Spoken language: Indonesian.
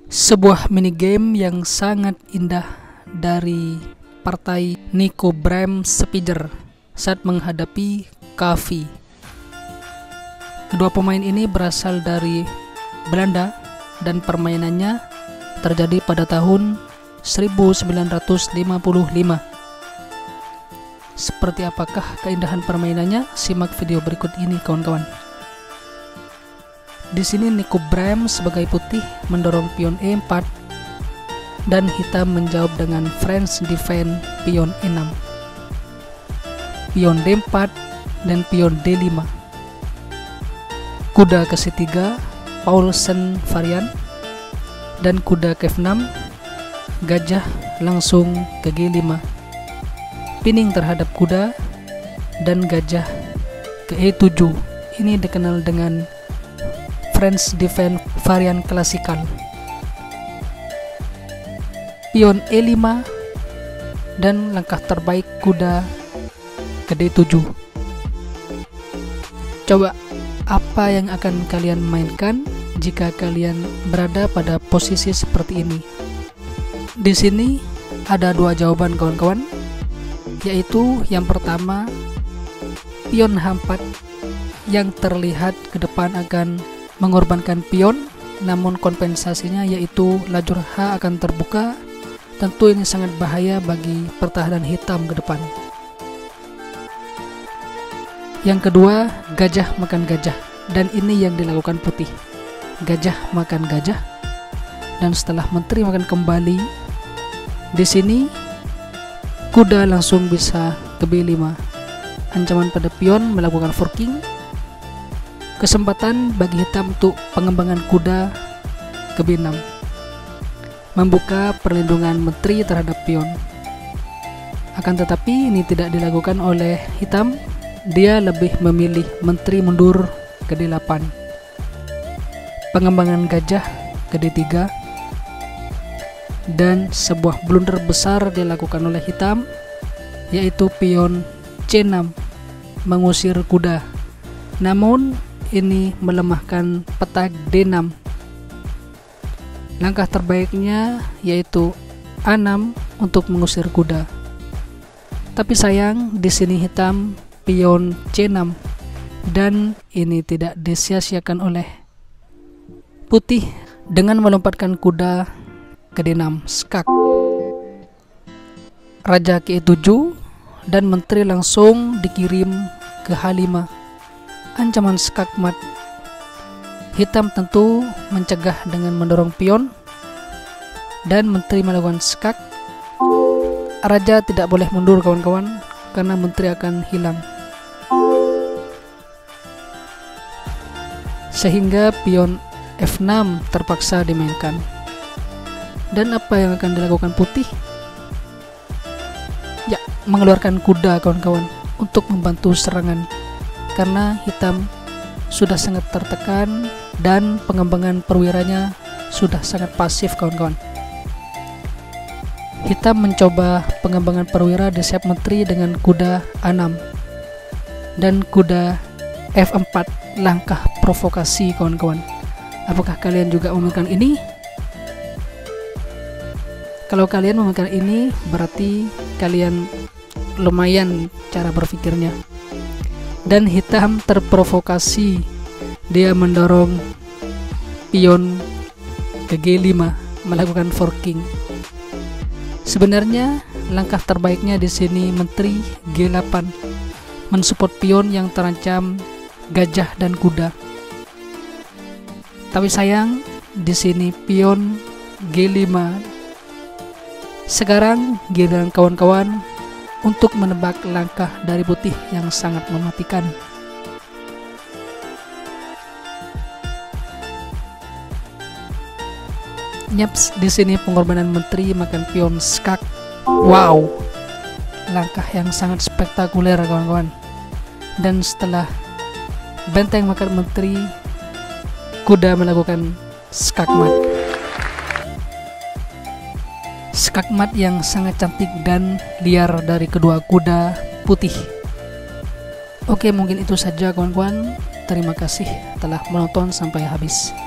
Sebuah minigame yang sangat indah dari partai Nico Bram Speeder saat menghadapi Kavi. Kedua pemain ini berasal dari Belanda dan permainannya terjadi pada tahun 1955. Seperti apakah keindahan permainannya? Simak video berikut ini, kawan-kawan. Di sini Nico Bram sebagai putih mendorong pion E4 dan hitam menjawab dengan French defense pion E6, pion D4 dan pion D5. Kuda ke C3 Paulsen varian dan kuda ke F6, gajah langsung ke G5, pining terhadap kuda dan gajah ke E7. Ini dikenal dengan French defense varian klasikal. Pion E5 dan langkah terbaik kuda ke D7. Coba apa yang akan kalian mainkan jika kalian berada pada posisi seperti ini? Di sini ada dua jawaban, kawan-kawan, yaitu yang pertama, pion H4 yang terlihat ke depan akan mengorbankan pion, namun kompensasinya yaitu lajur H akan terbuka. Tentu ini sangat bahaya bagi pertahanan hitam ke depan. Yang kedua, gajah makan gajah, dan ini yang dilakukan putih. Gajah makan gajah, dan setelah menteri makan kembali, di sini kuda langsung bisa ke B5. Ancaman pada pion melakukan forking. Kesempatan bagi hitam untuk pengembangan kuda ke B6, membuka perlindungan menteri terhadap pion. Akan tetapi ini tidak dilakukan oleh hitam, dia lebih memilih menteri mundur ke D8. Pengembangan gajah ke D3, dan sebuah blunder besar dilakukan oleh hitam, yaitu pion C6 mengusir kuda. Namun ini melemahkan petak D6. Langkah terbaiknya yaitu A6 untuk mengusir kuda. Tapi sayang di sini hitam pion C6 dan ini tidak disia-siakan oleh putih dengan melompatkan kuda ke D6 skak. Raja ke E7 dan menteri langsung dikirim ke H5. Ancaman skakmat. Hitam tentu mencegah dengan mendorong pion dan menteri melakukan skak. Raja tidak boleh mundur, kawan-kawan, karena menteri akan hilang. Sehingga pion F6 terpaksa dimainkan. Dan apa yang akan dilakukan putih? Ya, mengeluarkan kuda, kawan-kawan, untuk membantu serangan. Karena hitam sudah sangat tertekan dan pengembangan perwiranya sudah sangat pasif, kawan-kawan. Hitam mencoba pengembangan perwira di sayap menteri dengan kuda A6 dan kuda F4, langkah provokasi, kawan-kawan. Apakah kalian juga memainkan ini? Kalau kalian memainkan ini, berarti kalian lumayan cara berpikirnya. Dan hitam terprovokasi, dia mendorong pion ke G5 melakukan forking. Sebenarnya langkah terbaiknya di sini menteri G8 mensupport pion yang terancam gajah dan kuda. Tapi sayang di sini pion G5. Sekarang giliran kawan-kawan untuk menebak langkah dari putih yang sangat mematikan. Nyaps, di sini pengorbanan menteri makan pion skak. Wow, langkah yang sangat spektakuler, kawan-kawan. Dan setelah benteng makan menteri, kuda melakukan skakmat. Skakmat yang sangat cantik dan liar dari kedua kuda putih. Oke, mungkin itu saja, kawan-kawan. Terima kasih telah menonton sampai habis.